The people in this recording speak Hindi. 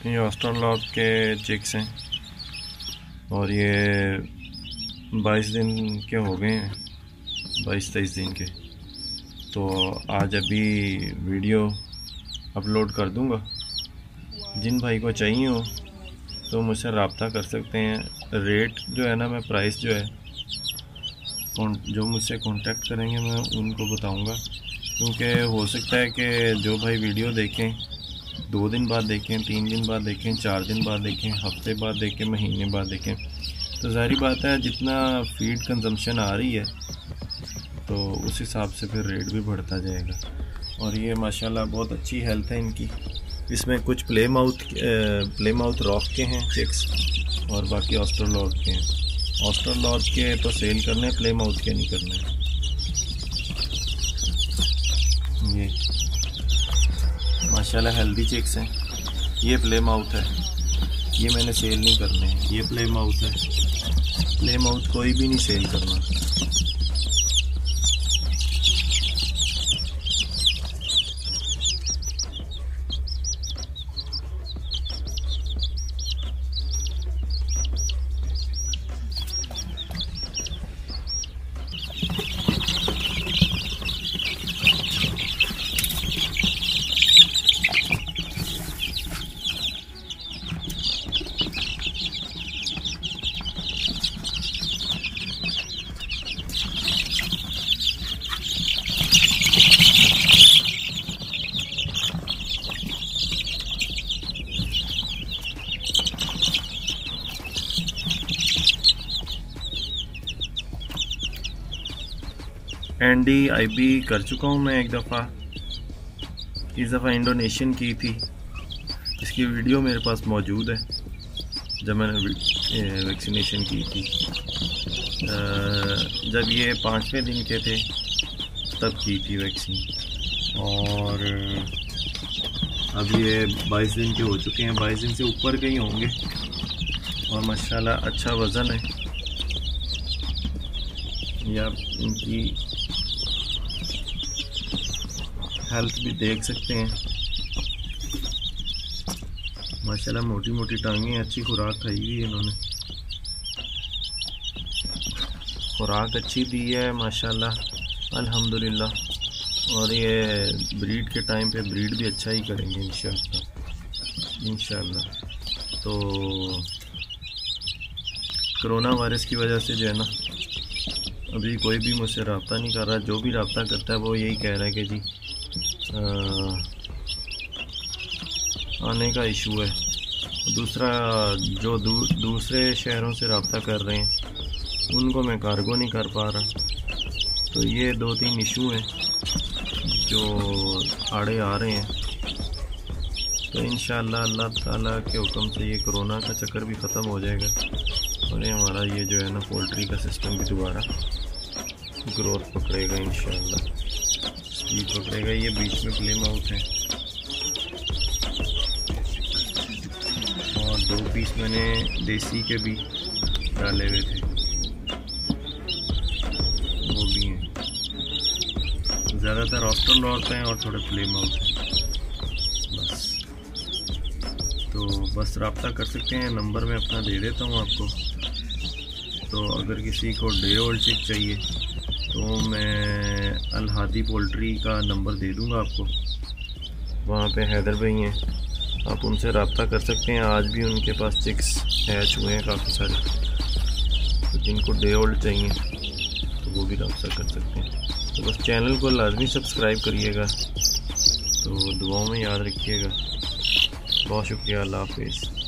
ये ऑस्ट्रेलॉग के चिक्स हैं और ये 22 दिन के हो गए हैं, 22-23 दिन के। तो आज अभी वीडियो अपलोड कर दूंगा। जिन भाई को चाहिए हो तो मुझसे रब्ता कर सकते हैं। रेट जो है ना, मैं प्राइस जो है जो मुझसे कांटेक्ट करेंगे मैं उनको बताऊंगा, क्योंकि हो सकता है कि जो भाई वीडियो देखें 2 दिन बाद देखें, 3 दिन बाद देखें, 4 दिन बाद देखें, हफ्ते बाद देखें, महीने बाद देखें, तो ज़ाहिर बात है जितना फीड कंजम्पशन आ रही है तो उस हिसाब से फिर रेट भी बढ़ता जाएगा। और ये माशाल्लाह बहुत अच्छी हेल्थ है इनकी। इसमें कुछ प्ले माउथ रॉक के हैं चिक्स और बाकी ऑस्ट्रेलॉग के हैं। ऑस्ट्रेलॉग के तो सेल करने, प्ले माउथ के नहीं करने। ये माशाल्लाह हेल्दी चिक्स हैं। ये प्ले माउथ है, ये मैंने सेल नहीं करने हैं। ये प्ले माउथ है, प्ले माउथ कोई भी नहीं सेल करना। NDIB कर चुका हूँ मैं एक दफ़ा। इस दफ़ा इंडोनेशियन की थी। इसकी वीडियो मेरे पास मौजूद है जब मैंने वैक्सीनेशन की थी। जब ये 5वें दिन के थे तब की थी वैक्सीन। और अब ये 22 दिन के हो चुके हैं, 22 दिन से ऊपर के ही होंगे। और माशाल्लाह अच्छा वज़न है। या इनकी हेल्थ भी देख सकते हैं। माशाल्लाह मोटी मोटी टांगें, अच्छी खुराक खाई हुई है इन्होंने। खुराक अच्छी दी है माशाल्लाह, अल्हम्दुलिल्लाह। और ये ब्रीड के टाइम पे ब्रीड भी अच्छा ही करेंगे इंशाल्लाह। तो कोरोना वायरस की वजह से जो है ना, अभी कोई भी मुझसे रब्ता नहीं कर रहा। जो भी रब्ता करता है वो यही कह रहा है कि जी आने का इशू है। दूसरा, जो दूसरे शहरों से रब्ता कर रहे हैं उनको मैं कार्गो नहीं कर पा रहा। तो ये 2-3 इशू हैं जो आड़े आ रहे हैं। तो इंशाअल्लाह अल्लाह ताला के हुक्म से ये कोरोना का चक्कर भी ख़त्म हो जाएगा और ये हमारा ये जो है ना पोल्ट्री का सिस्टम भी दोबारा ग्रोथ पकड़ेगा इंशाअल्लाह, स्पीड पकड़ेगा। ये बीच में प्ले माउथ है और 2 पीस मैंने देसी के भी डाले हुए थे, वो भी हैं। ज़्यादातर ऑस्ट्रेलॉग हैं और थोड़े प्ले माउथ हैं बस। तो बस रब्ता कर सकते हैं। नंबर मैं अपना दे देता हूँ आपको। तो अगर किसी को डे ओल्ड चिक चाहिए तो मैं अल हादी पोल्ट्री का नंबर दे दूंगा आपको। वहाँ पे हैदर भाई हैं, आप उनसे रब्ता कर सकते हैं। आज भी उनके पास चिक्स हैच हुए हैं काफ़ी सारे। तो जिनको डे ओल्ड चाहिए तो वो भी रब्ता कर सकते हैं। तो बस चैनल को लाजमी सब्सक्राइब करिएगा। तो दुआओं में याद रखिएगा। बहुत शुक्रिया, अल्लाह हाफिज़।